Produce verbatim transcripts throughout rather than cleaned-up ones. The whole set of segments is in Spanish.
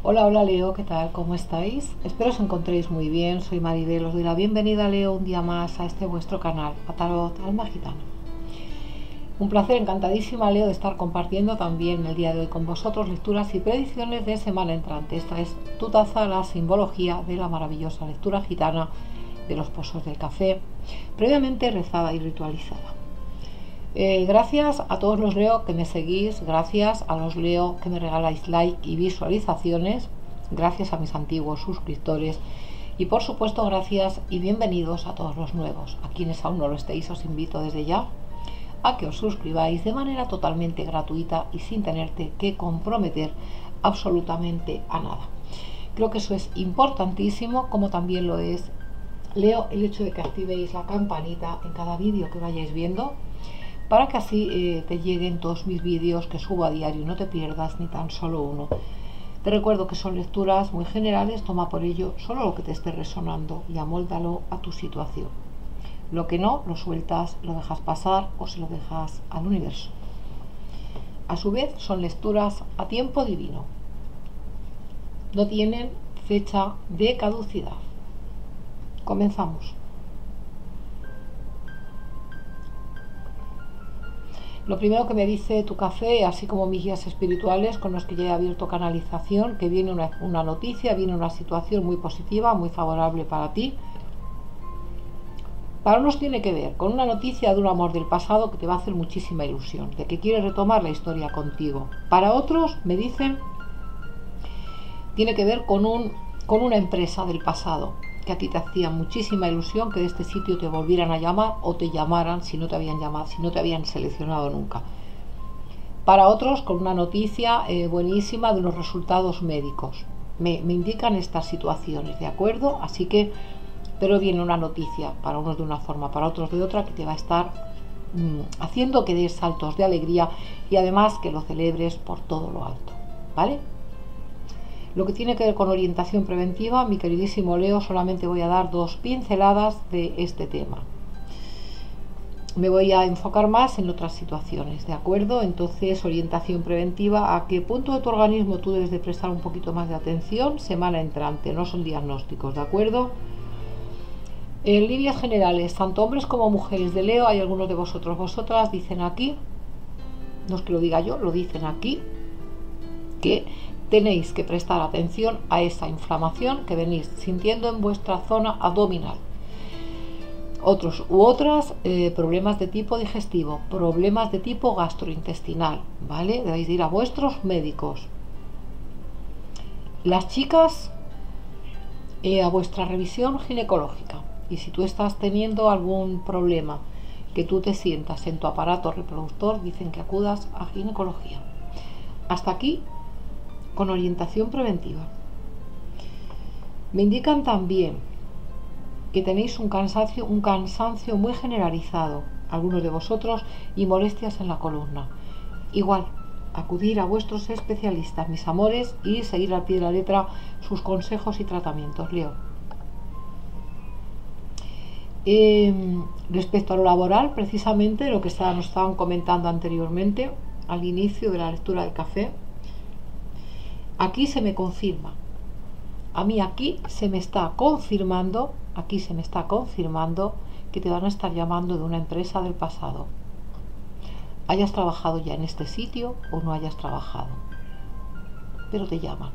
Hola, hola Leo, ¿qué tal? ¿Cómo estáis? Espero os encontréis muy bien. Soy Maribel, os doy la bienvenida Leo un día más a este vuestro canal, a Tarot Alma Gitana. Un placer, encantadísima Leo de estar compartiendo también el día de hoy con vosotros lecturas y predicciones de semana entrante. Esta es tu taza, la simbología de la maravillosa lectura gitana de los pozos del café, previamente rezada y ritualizada. Eh, gracias a todos los Leo que me seguís, gracias a los Leo que me regaláis like y visualizaciones, gracias a mis antiguos suscriptores y por supuesto gracias y bienvenidos a todos los nuevos. A quienes aún no lo estéis, os invito desde ya a que os suscribáis de manera totalmente gratuita y sin tenerte que comprometer absolutamente a nada. Creo que eso es importantísimo, como también lo es, Leo, el hecho de que activéis la campanita en cada vídeo que vayáis viendo, para que así eh, te lleguen todos mis vídeos que subo a diario y no te pierdas ni tan solo uno. Te recuerdo que son lecturas muy generales, toma por ello solo lo que te esté resonando y amóldalo a tu situación. Lo que no, lo sueltas, lo dejas pasar o se lo dejas al universo. A su vez, son lecturas a tiempo divino. No tienen fecha de caducidad. Comenzamos. Lo primero que me dice tu café, así como mis guías espirituales con los que ya he abierto canalización, que viene una, una noticia, viene una situación muy positiva, muy favorable para ti. Para unos tiene que ver con una noticia de un amor del pasado que te va a hacer muchísima ilusión, de que quiere retomar la historia contigo. Para otros, me dicen, tiene que ver con, un, con una empresa del pasado, que a ti te hacía muchísima ilusión que de este sitio te volvieran a llamar o te llamaran si no te habían llamado, si no te habían seleccionado nunca. Para otros, con una noticia eh, buenísima de unos resultados médicos. Me, me indican estas situaciones, ¿de acuerdo? Así que, pero viene una noticia, para unos de una forma, para otros de otra, que te va a estar mmm, haciendo que des saltos de alegría y además que lo celebres por todo lo alto, ¿vale? Lo que tiene que ver con orientación preventiva, mi queridísimo Leo, solamente voy a dar dos pinceladas de este tema. Me voy a enfocar más en otras situaciones, ¿de acuerdo? Entonces, orientación preventiva, ¿a qué punto de tu organismo tú debes de prestar un poquito más de atención? Semana entrante, no son diagnósticos, ¿de acuerdo? En líneas generales, tanto hombres como mujeres de Leo, hay algunos de vosotros, vosotras, dicen aquí, no es que lo diga yo, lo dicen aquí, que tenéis que prestar atención a esa inflamación que venís sintiendo en vuestra zona abdominal. Otros u otras, eh, problemas de tipo digestivo, problemas de tipo gastrointestinal, ¿vale? Debéis ir a vuestros médicos. Las chicas, eh, a vuestra revisión ginecológica. Y si tú estás teniendo algún problema que tú te sientas en tu aparato reproductor, dicen que acudas a ginecología. Hasta aquí con orientación preventiva. Me indican también que tenéis un cansancio, un cansancio muy generalizado, algunos de vosotros, y molestias en la columna. Igual, acudir a vuestros especialistas, mis amores, y seguir al pie de la letra sus consejos y tratamientos, Leo. Eh, respecto a lo laboral, precisamente lo que está, nos estaban comentando anteriormente, al inicio de la lectura del café, aquí se me confirma, a mí aquí se me está confirmando, aquí se me está confirmando que te van a estar llamando de una empresa del pasado. Hayas trabajado ya en este sitio o no hayas trabajado, pero te llaman.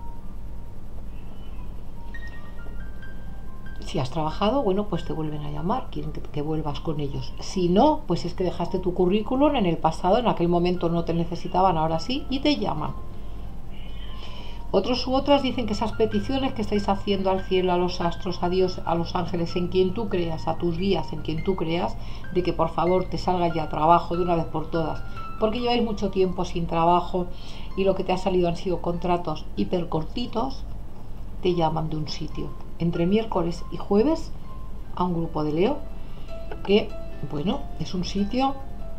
Si has trabajado, bueno, pues te vuelven a llamar, quieren que, que vuelvas con ellos. Si no, pues es que dejaste tu currículum en el pasado, en aquel momento no te necesitaban, ahora sí, y te llaman. Otros u otras dicen que esas peticiones que estáis haciendo al cielo, a los astros, a Dios, a los ángeles, en quien tú creas, a tus guías, en quien tú creas, de que por favor te salga ya trabajo de una vez por todas, porque lleváis mucho tiempo sin trabajo y lo que te ha salido han sido contratos hiper cortitos, te llaman de un sitio entre miércoles y jueves a un grupo de Leo que, bueno, es un sitio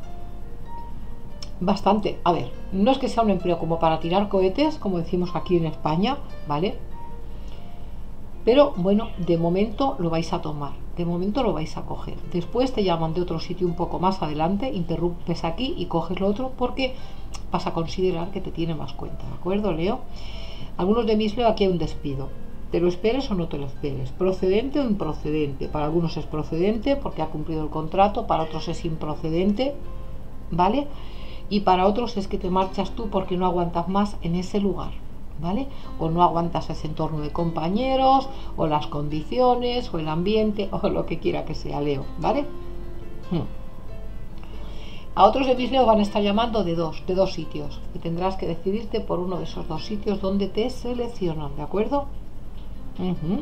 bastante, a ver, no es que sea un empleo como para tirar cohetes, como decimos aquí en España, ¿vale? Pero bueno, de momento lo vais a tomar, de momento lo vais a coger. Después te llaman de otro sitio un poco más adelante, interrumpes aquí y coges lo otro, porque vas a considerar que te tiene más cuenta, ¿de acuerdo, Leo? Algunos de mis Leo, aquí hay un despido. Te lo esperes o no te lo esperes, procedente o improcedente. Para algunos es procedente porque ha cumplido el contrato, para otros es improcedente, ¿vale? Y para otros es que te marchas tú porque no aguantas más en ese lugar, ¿vale? O no aguantas ese entorno de compañeros, o las condiciones, o el ambiente, o lo que quiera que sea, Leo, ¿vale? Hmm. A otros de mis Leo van a estar llamando de dos, de dos sitios, y tendrás que decidirte por uno de esos dos sitios donde te seleccionan, ¿de acuerdo? Uh-huh.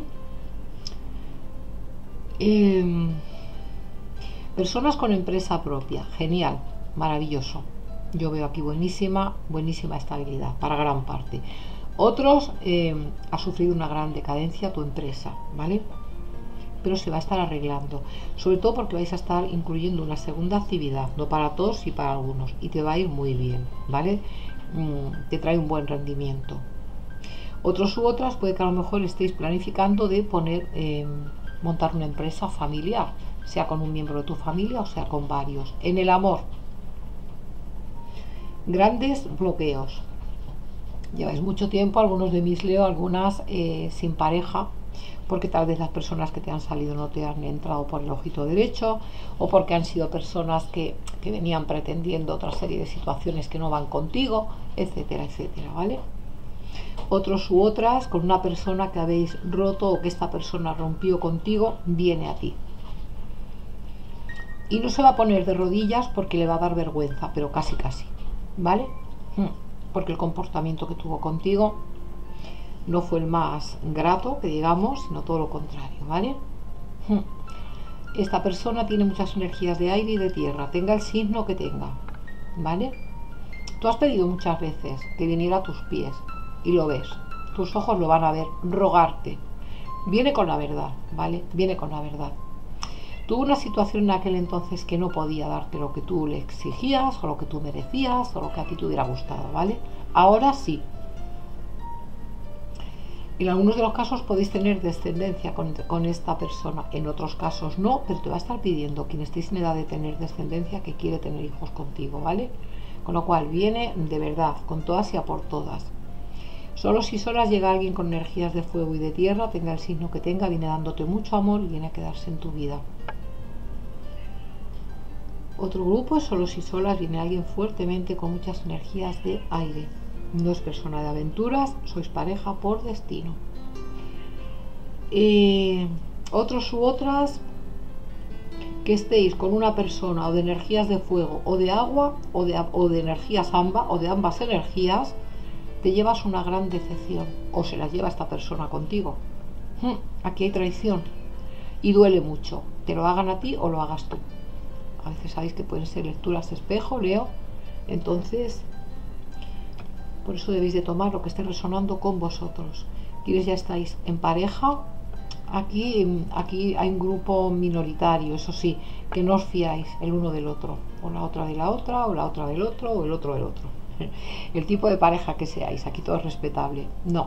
eh, personas con empresa propia, genial, maravilloso. Yo veo aquí buenísima, buenísima estabilidad para gran parte. Otros, eh, ha sufrido una gran decadencia tu empresa, ¿vale? Pero se va a estar arreglando, sobre todo porque vais a estar incluyendo una segunda actividad, no para todos y para algunos, y te va a ir muy bien, ¿vale? Mm, te trae un buen rendimiento. Otros u otras puede que a lo mejor estéis planificando de poner, eh, montar una empresa familiar, sea con un miembro de tu familia o sea con varios. En el amor, grandes bloqueos. Lleváis mucho tiempo, algunos de mis Leo, algunas eh, sin pareja, porque tal vez las personas que te han salido no te han entrado por el ojito derecho, o porque han sido personas que, que venían pretendiendo otra serie de situaciones que no van contigo, etcétera, etcétera, ¿vale? Otros u otras con una persona que habéis roto o que esta persona rompió contigo, viene a ti. Y no se va a poner de rodillas porque le va a dar vergüenza, pero casi casi, ¿vale? Porque el comportamiento que tuvo contigo no fue el más grato, que digamos, sino todo lo contrario, ¿vale? Esta persona tiene muchas energías de aire y de tierra, tenga el signo que tenga, ¿vale? Tú has pedido muchas veces que viniera a tus pies y lo ves, tus ojos lo van a ver, rogarte. Viene con la verdad, ¿vale? Viene con la verdad. Tuvo una situación en aquel entonces que no podía darte lo que tú le exigías o lo que tú merecías o lo que a ti te hubiera gustado, ¿vale? Ahora sí. En algunos de los casos podéis tener descendencia con, con esta persona, en otros casos no, pero te va a estar pidiendo, quien estéis en edad de tener descendencia, que quiere tener hijos contigo, ¿vale? Con lo cual viene de verdad, con todas y a por todas. Solo si solas llega alguien con energías de fuego y de tierra, tenga el signo que tenga, viene dándote mucho amor y viene a quedarse en tu vida. Otro grupo es solo si solas viene alguien fuertemente con muchas energías de aire. No es persona de aventuras, sois pareja por destino. Eh, otros u otras que estéis con una persona o de energías de fuego o de agua o de, o de energías ambas o de ambas energías, te llevas una gran decepción o se las lleva esta persona contigo. Hmm, aquí hay traición y duele mucho, te lo hagan a ti o lo hagas tú. A veces sabéis que pueden ser lecturas espejo, Leo, entonces por eso debéis de tomar lo que esté resonando con vosotros. Quienes ya estáis en pareja, aquí, aquí hay un grupo minoritario, eso sí, que no os fiáis el uno del otro, o la otra de la otra, o la otra del otro, o el otro del otro. El tipo de pareja que seáis, aquí todo es respetable. No.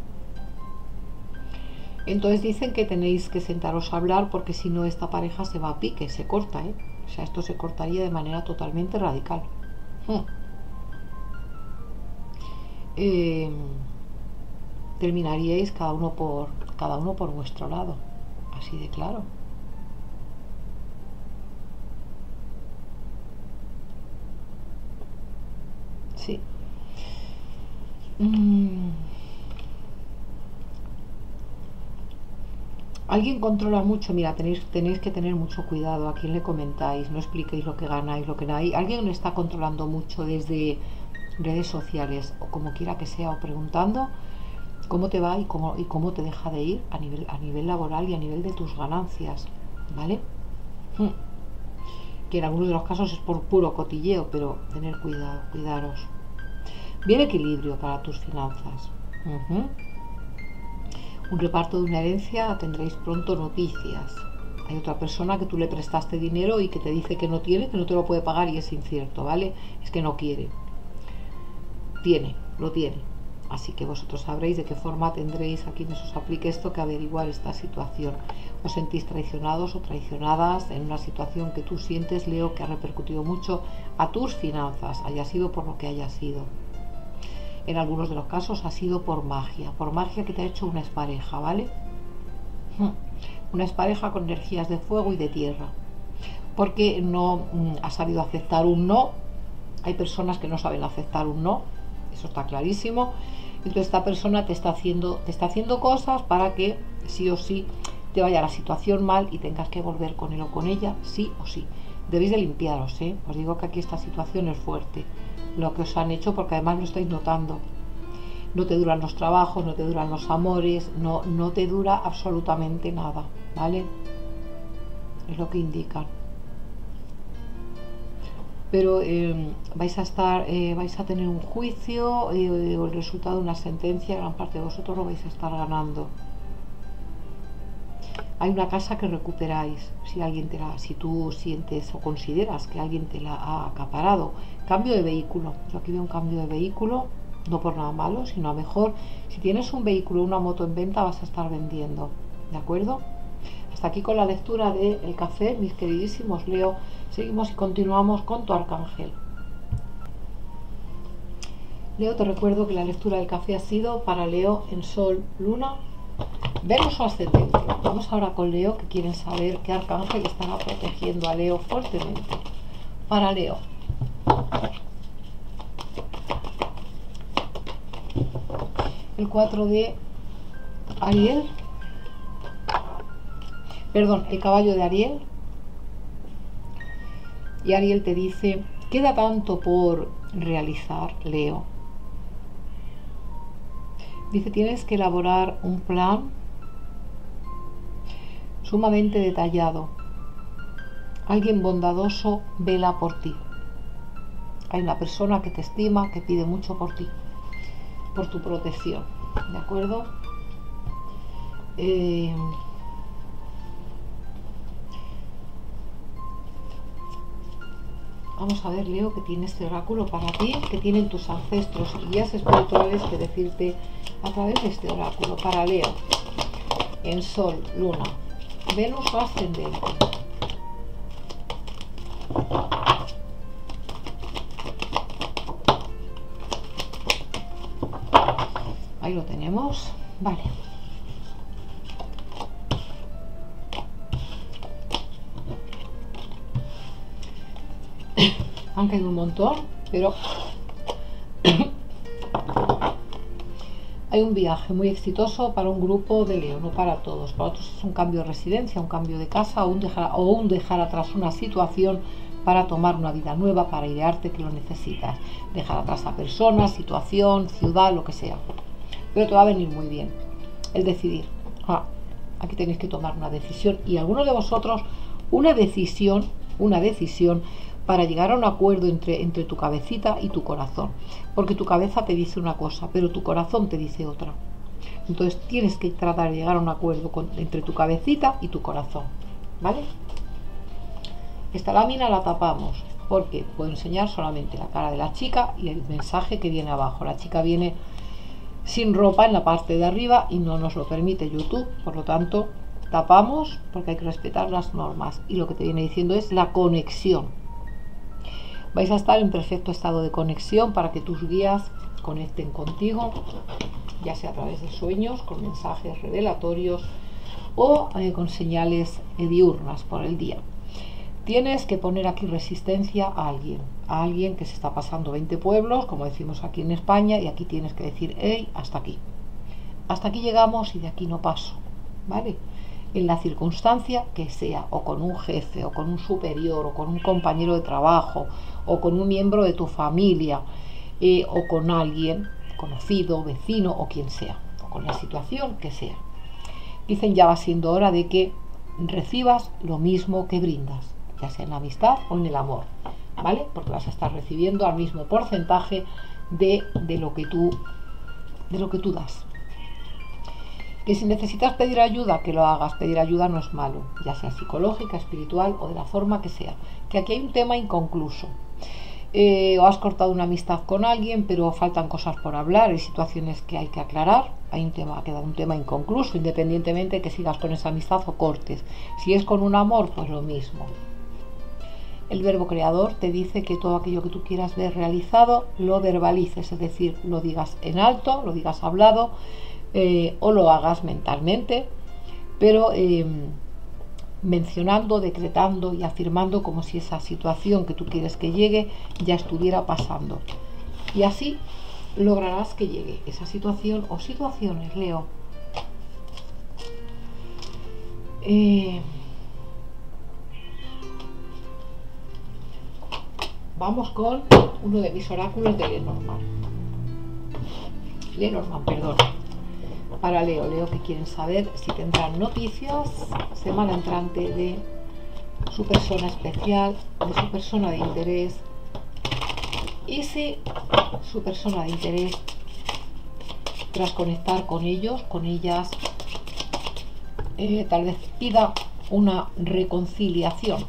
Entonces dicen que tenéis que sentaros a hablar porque si no esta pareja se va a pique, se corta, ¿eh? O sea, esto se cortaría de manera totalmente radical. Hmm. Eh, terminaríais cada uno por cada uno por vuestro lado, así de claro. Sí. Mm. Alguien controla mucho, mira, tenéis, tenéis que tener mucho cuidado a quién le comentáis, no expliquéis lo que ganáis, lo que no hay. Alguien está controlando mucho desde redes sociales o como quiera que sea, o preguntando cómo te va y cómo, y cómo te deja de ir a nivel, a nivel laboral y a nivel de tus ganancias, ¿vale? Hmm. Que en algunos de los casos es por puro cotilleo, pero tener cuidado, cuidaros. Bien equilibrio para tus finanzas. Uh-huh. Un reparto de una herencia, tendréis pronto noticias. Hay otra persona que tú le prestaste dinero y que te dice que no tiene, que no te lo puede pagar y es incierto, ¿vale? Es que no quiere. Tiene, lo tiene. así que vosotros sabréis de qué forma tendréis a quienes os aplique esto que averiguar esta situación. Os sentís traicionados o traicionadas en una situación que tú sientes, Leo, que ha repercutido mucho a tus finanzas, haya sido por lo que haya sido. En algunos de los casos ha sido por magia, por magia que te ha hecho una expareja, ¿vale? Una expareja con energías de fuego y de tierra, porque no mm, ha sabido aceptar un no. Hay personas que no saben aceptar un no, eso está clarísimo. Entonces esta persona te está haciendo, te está haciendo cosas para que sí o sí te vaya la situación mal y tengas que volver con él o con ella, sí o sí. Debéis de limpiaros, ¿eh? Os digo que aquí esta situación es fuerte, lo que os han hecho, porque además lo estáis notando. No te duran los trabajos, no te duran los amores, no, no te dura absolutamente nada, ¿vale? Es lo que indican. Pero eh, vais a estar, eh, vais a tener un juicio eh, o el resultado de una sentencia, gran parte de vosotros lo vais a estar ganando. Hay una casa que recuperáis, si alguien te la, si tú sientes o consideras que alguien te la ha acaparado. Cambio de vehículo, yo aquí veo un cambio de vehículo, no por nada malo, sino a mejor, si tienes un vehículo, una moto en venta, vas a estar vendiendo, ¿de acuerdo? Hasta aquí con la lectura del café, mis queridísimos Leo. Seguimos y continuamos con tu arcángel. Leo, te recuerdo que la lectura del café ha sido para Leo en Sol, Luna, Venus o ascendente. Vamos ahora con Leo, que quieren saber qué arcángel estará protegiendo a Leo fuertemente. Para Leo. El cuatro de Ariel. Perdón, el caballo de Ariel. Y Ariel te dice, queda tanto por realizar, Leo. Dice, tienes que elaborar un plan sumamente detallado. Alguien bondadoso vela por ti. Hay una persona que te estima, que pide mucho por ti, por tu protección, ¿de acuerdo? Eh, Vamos a ver, Leo, que tiene este oráculo para ti, que tienen tus ancestros y guías espirituales que decirte a través de este oráculo. Para Leo, en Sol, Luna, Venus o ascendente. Ahí lo tenemos, vale. Han caído un montón, pero hay un viaje muy exitoso para un grupo de Leo, no para todos. Para otros es un cambio de residencia, un cambio de casa o un dejar, o un dejar atrás una situación para tomar una vida nueva, para idearte que lo necesitas. Dejar atrás a personas, situación, ciudad, lo que sea. Pero te va a venir muy bien el decidir. Ah, aquí tenéis que tomar una decisión, y algunos de vosotros una decisión, una decisión para llegar a un acuerdo entre, entre tu cabecita y tu corazón, porque tu cabeza te dice una cosa, pero tu corazón te dice otra. Entonces tienes que tratar de llegar a un acuerdo con, entre tu cabecita y tu corazón, ¿vale? Esta lámina la tapamos porque puedo enseñar solamente la cara de la chica y el mensaje que viene abajo. La chica viene sin ropa en la parte de arriba y no nos lo permite YouTube, por lo tanto tapamos porque hay que respetar las normas, y lo que te viene diciendo es la conexión. Vais a estar en perfecto estado de conexión para que tus guías conecten contigo, ya sea a través de sueños, con mensajes revelatorios o eh, con señales eh, diurnas por el día. Tienes que poner aquí resistencia a alguien, a alguien que se está pasando veinte pueblos, como decimos aquí en España, y aquí tienes que decir, hey, hasta aquí. Hasta aquí llegamos y de aquí no paso, ¿vale? En la circunstancia que sea, o con un jefe, o con un superior, o con un compañero de trabajo, o con un miembro de tu familia, eh, o con alguien conocido, vecino, o quien sea, o con la situación que sea. Dicen, ya va siendo hora de que recibas lo mismo que brindas, ya sea en la amistad o en el amor, ¿vale? Porque vas a estar recibiendo al mismo porcentaje de, de lo que tú, de lo que tú das. Que si necesitas pedir ayuda, que lo hagas. Pedir ayuda no es malo, ya sea psicológica, espiritual o de la forma que sea. Que aquí hay un tema inconcluso. eh, o has cortado una amistad con alguien, pero faltan cosas por hablar, hay situaciones que hay que aclarar, hay un tema, queda un tema inconcluso, independientemente de que sigas con esa amistad o cortes. Si es con un amor, pues lo mismo. El verbo creador te dice que todo aquello que tú quieras ver realizado lo verbalices, es decir, lo digas en alto, lo digas hablado, eh, o lo hagas mentalmente, pero eh, mencionando, decretando y afirmando como si esa situación que tú quieres que llegue ya estuviera pasando. Y así lograrás que llegue esa situación o situaciones, Leo. Eh, Vamos con uno de mis oráculos de Lenormand. Lenormand, perdón. Para Leo, Leo que quieren saber si tendrán noticias semana entrante de su persona especial, de su persona de interés, y si su persona de interés, tras conectar con ellos, con ellas, eh, tal vez pida una reconciliación.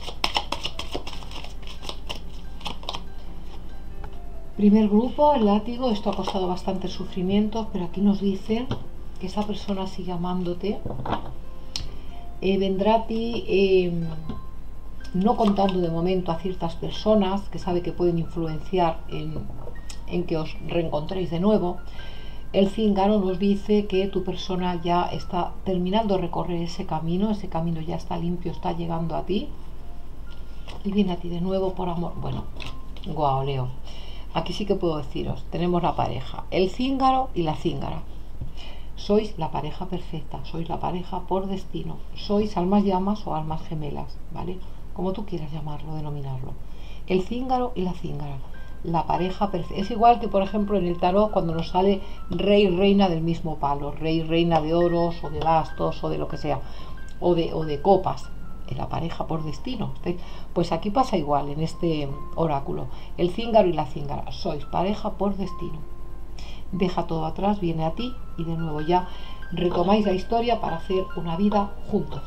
Primer grupo, el látigo. Esto ha costado bastante sufrimiento, pero aquí nos dicen que esa persona sigue amándote, eh, vendrá a ti, eh, no contando de momento a ciertas personas que sabe que pueden influenciar en, en que os reencontréis de nuevo. El cíngaro nos dice que tu persona ya está terminando de recorrer ese camino, ese camino ya está limpio, está llegando a ti y viene a ti de nuevo por amor. Bueno, guau, Leo. Aquí sí que puedo deciros, tenemos la pareja, el cíngaro y la cíngara. Sois la pareja perfecta, sois la pareja por destino, sois almas llamas o almas gemelas, ¿vale? Como tú quieras llamarlo, denominarlo. El cíngaro y la cíngara, la pareja perfecta. Es igual que, por ejemplo, en el tarot cuando nos sale rey y reina del mismo palo, rey y reina de oros o de bastos o de lo que sea, o de, o de copas. La pareja por destino. Pues aquí pasa igual en este oráculo. El cíngaro y la cíngara, sois pareja por destino. Deja todo atrás, viene a ti y de nuevo ya retomáis la historia para hacer una vida juntos.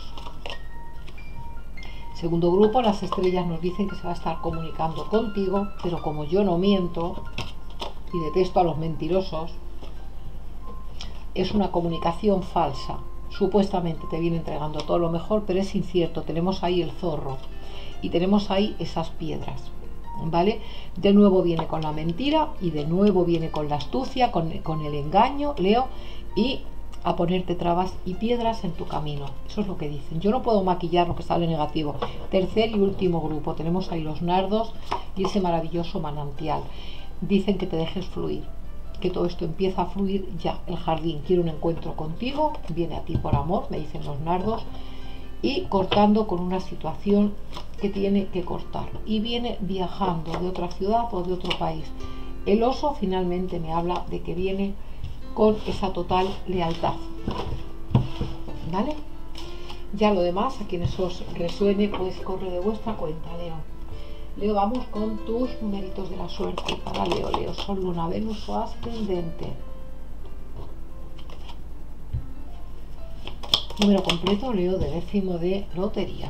Segundo grupo, las estrellas nos dicen que se va a estar comunicando contigo, pero como yo no miento y detesto a los mentirosos, es una comunicación falsa. Supuestamente te viene entregando todo lo mejor, pero es incierto. Tenemos ahí el zorro y tenemos ahí esas piedras, ¿vale? De nuevo viene con la mentira y de nuevo viene con la astucia, con, con el engaño, Leo, y a ponerte trabas y piedras en tu camino. Eso es lo que dicen. Yo no puedo maquillar lo que sale negativo. Tercer y último grupo, tenemos ahí los nardos y ese maravilloso manantial. Dicen que te dejes fluir, que todo esto empieza a fluir ya. El jardín quiere un encuentro contigo, viene a ti por amor, me dicen los nardos, y cortando con una situación que tiene que cortar, y viene viajando de otra ciudad o de otro país. El oso finalmente me habla de que viene con esa total lealtad, ¿vale? Ya lo demás, a quienes os resuene, pues corre de vuestra cuenta, Leo. Leo, vamos con tus numeritos de la suerte para Leo. Leo, Sol, Luna, Venus o Ascendente. Número completo, Leo, de décimo de lotería.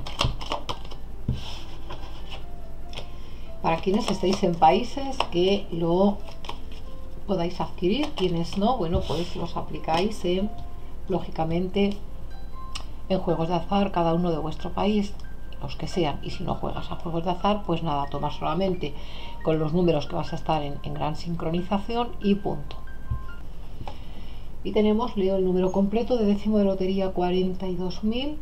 Para quienes estéis en países que lo podáis adquirir, quienes no, bueno, pues los aplicáis en, lógicamente, en juegos de azar, cada uno de vuestro país, los que sean. Y si no juegas a juegos de azar, pues nada, tomas solamente con los números que vas a estar en, en gran sincronización y punto. Y tenemos, Leo, el número completo de décimo de lotería, cuarenta y dos mil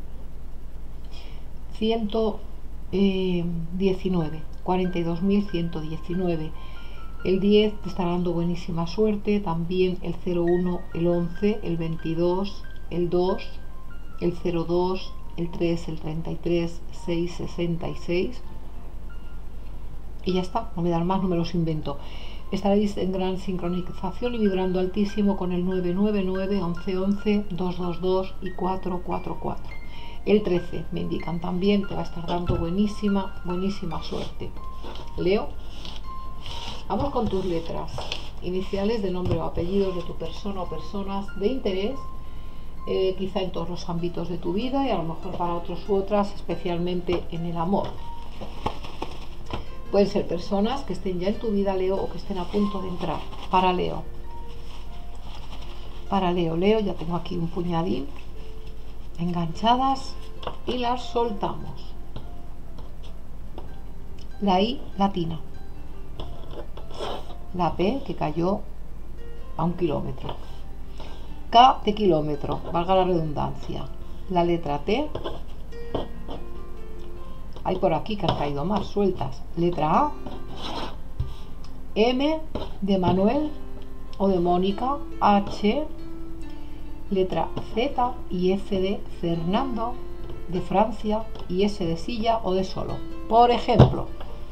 ciento diecinueve. cuarenta y dos mil ciento diecinueve. El diez te está dando buenísima suerte, también el cero uno, el once, el veintidós, el dos, el cero dos, el tres, el treinta y tres, seis, sesenta y seis. Y ya está, no me dan más números, invento. Estaréis en gran sincronización y vibrando altísimo con el nueve nueve nueve, once once, dos dos dos y cuatro cuatro cuatro. El trece me indican también, te va a estar dando buenísima, buenísima suerte. Leo, vamos con tus letras iniciales de nombre o apellidos de tu persona o personas de interés, eh, quizá en todos los ámbitos de tu vida y a lo mejor para otros u otras, especialmente en el amor. Pueden ser personas que estén ya en tu vida, Leo, o que estén a punto de entrar. Para Leo. Para Leo, Leo, ya tengo aquí un puñadín enganchadas y las soltamos. La I latina. La P que cayó a un kilómetro. K de kilómetro, valga la redundancia. La letra T. Hay por aquí que han caído más sueltas. Letra A. M de Manuel o de Mónica. H. Letra Z y F de Fernando, de Francia, y S de silla o de solo. Por ejemplo.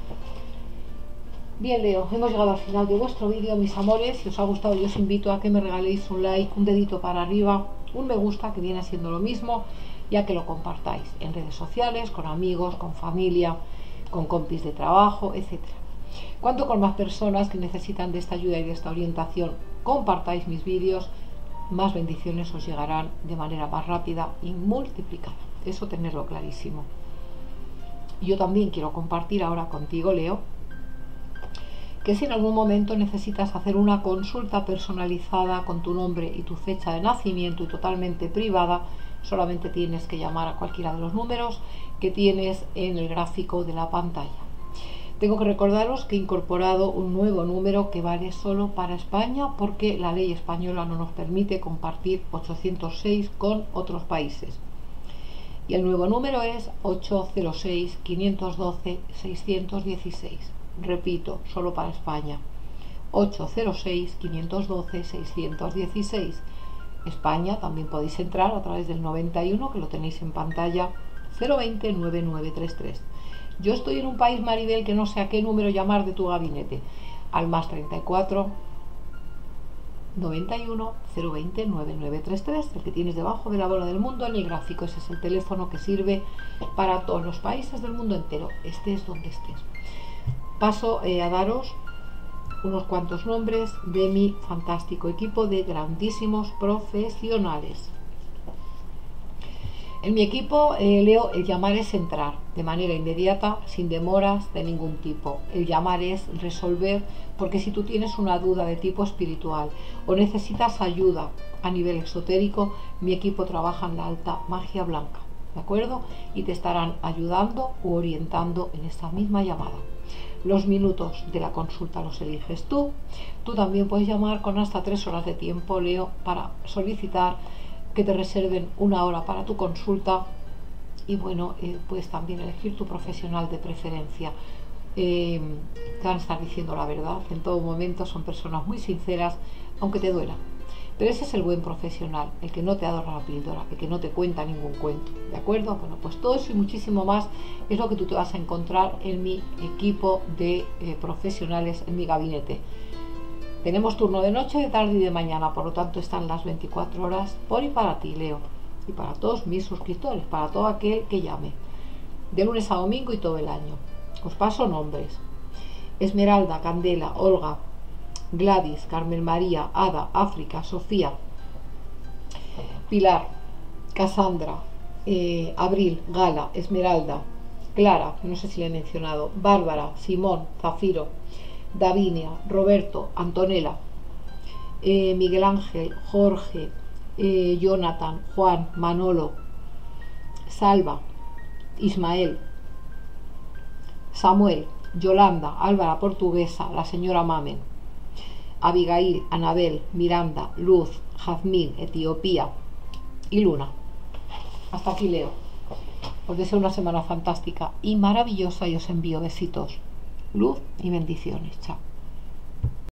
Bien, Leo, hemos llegado al final de vuestro vídeo, mis amores. Si os ha gustado, yo os invito a que me regaléis un like, un dedito para arriba, un me gusta, que viene siendo lo mismo, ya que lo compartáis en redes sociales, con amigos, con familia, con compis de trabajo, etcétera. Cuanto con más personas que necesitan de esta ayuda y de esta orientación compartáis mis vídeos, más bendiciones os llegarán de manera más rápida y multiplicada. Eso tenerlo clarísimo. Yo también quiero compartir ahora contigo, Leo, que si en algún momento necesitas hacer una consulta personalizada con tu nombre y tu fecha de nacimiento y totalmente privada, solamente tienes que llamar a cualquiera de los números que tienes en el gráfico de la pantalla. Tengo que recordaros que he incorporado un nuevo número que vale solo para España, porque la ley española no nos permite compartir ochocientos seis con otros países. Y el nuevo número es ocho cero seis, quinientos doce, seiscientos dieciséis. Repito, solo para España. ocho cero seis, quinientos doce, seiscientos dieciséis. España también podéis entrar a través del noventa y uno, que lo tenéis en pantalla, cero veinte, noventa y nueve treinta y tres. Yo estoy en un país, Maribel, que no sé a qué número llamar de tu gabinete. Al más treinta y cuatro, noventa y uno, cero veinte, noventa y nueve treinta y tres, el que tienes debajo de la bola del mundo en el gráfico. Ese es el teléfono que sirve para todos los países del mundo entero, estés donde estés. Paso eh, a daros unos cuantos nombres de mi fantástico equipo de grandísimos profesionales. En mi equipo, eh, Leo, el llamar es entrar de manera inmediata, sin demoras de ningún tipo. El llamar es resolver, porque si tú tienes una duda de tipo espiritual o necesitas ayuda a nivel esotérico, mi equipo trabaja en la alta magia blanca, ¿de acuerdo? Y te estarán ayudando u orientando en esta misma llamada. Los minutos de la consulta los eliges tú. Tú también puedes llamar con hasta tres horas de tiempo, Leo, para solicitar que te reserven una hora para tu consulta. Y bueno, eh, puedes también elegir tu profesional de preferencia. Eh, te van a estar diciendo la verdad en todo momento, son personas muy sinceras, aunque te duela. Pero ese es el buen profesional, el que no te adora la píldora, el que no te cuenta ningún cuento, ¿de acuerdo? Bueno, pues todo eso y muchísimo más es lo que tú te vas a encontrar en mi equipo de eh, profesionales, en mi gabinete. Tenemos turno de noche, de tarde y de mañana, por lo tanto están las veinticuatro horas por y para ti, Leo, y para todos mis suscriptores, para todo aquel que llame, de lunes a domingo y todo el año. Os paso nombres: Esmeralda, Candela, Olga, Gladys, Carmen María, Ada, África, Sofía, Pilar, Cassandra, eh, Abril, Gala, Esmeralda, Clara, no sé si le he mencionado, Bárbara, Simón, Zafiro, Davinia, Roberto, Antonella, eh, Miguel Ángel, Jorge, eh, Jonathan, Juan, Manolo, Salva, Ismael, Samuel, Yolanda, Álvara Portuguesa, la señora Mamen, Abigail, Anabel, Miranda, Luz, Jazmín, Etiopía y Luna. Hasta aquí, Leo. Os deseo una semana fantástica y maravillosa y os envío besitos, luz y bendiciones. Chao.